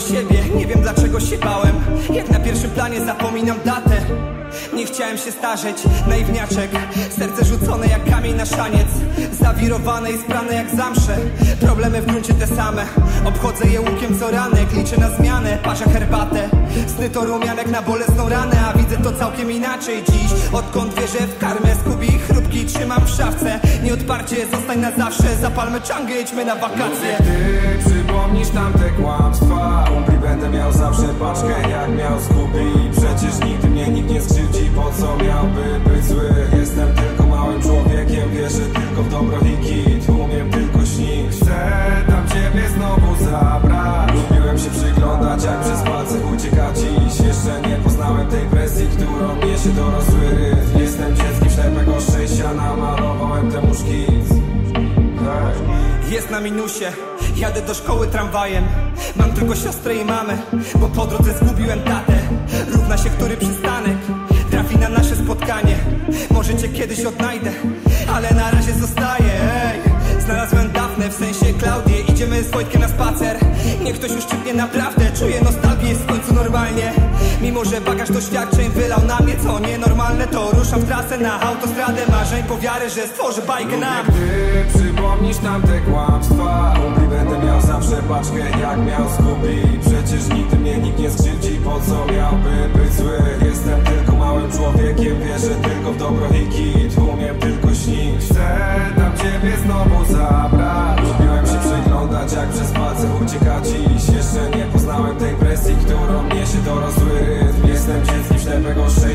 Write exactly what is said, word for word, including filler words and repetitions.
siebie, nie wiem dlaczego się bałem. Jak na pierwszym planie zapominam datę. Nie chciałem się starzeć, naiwniaczek. Serce rzucone jak kamień na szaniec, zawirowane i sprane jak zamsze. Problemy w gruncie te same, obchodzę je łukiem co ranek. Liczę na zmianę, parzę herbatę. Sny to rumianek na bolesną ranę, a widzę to całkiem inaczej dziś. Odkąd wierzę w karmę, skubi chrupki trzymam w szafce. Nieodparcie zostań na zawsze, zapalmy czangę, jedźmy na wakacje. Ty przypomnisz tamte kłamstwa, kumpli będę miał zawsze paczkę jak miał Scooby. Przecież nigdy mnie nikt nie skrzywdzi, po co miałby być zły? Jestem tylko małym człowiekiem, wierzę tylko w dobro i kit. Umiem tylko śnić, chcę tam ciebie znowu zabrać. Lubiłem się przyglądać, jak przez palce ucieka dziś. Jeszcze nie poznałem tej presji, którą niesie dorosły rytm. Jestem dzieckiem ślepego szczęścia, namalowałem temu szkic. Jest na minusie, jadę do szkoły tramwajem. Mam tylko siostrę i mamę, bo po drodze zgubiłem tatę. Równa się który przystanek trafi na nasze spotkanie. Może cię kiedyś odnajdę, ale na razie zostaję. Ej. Znalazłem Dafnę, w sensie Klaudię. Idziemy z Wojtkiem na spacer. Niech ktoś już czytnie naprawdę. Czuję nostalgię, jest w końcu normalnie. Mimo że bagaż doświadczeń wylał na mnie co nienormalne, to ruszam w trasę na autostradę marzeń po wiarę, że stworzę bajkę nam. Gdy przypomnisz tamte kłamstwa, kumpli będę miał zawsze paczkę jak miał Scooby. Przecież nigdy mnie nikt nie skrzywdzi, po co miałby być zły? Jestem tylko małym człowiekiem, wierzę tylko w dobro i kit. Umiem tylko śnić, chcę tam ciebie znowu zabrać. Lubiłem się przyglądać, jak przez palce ucieka dziś. Jeszcze nie poznałem tej presji, którą niesie dorosły rytm. Jestem dzieckiem ślepego szczęścia.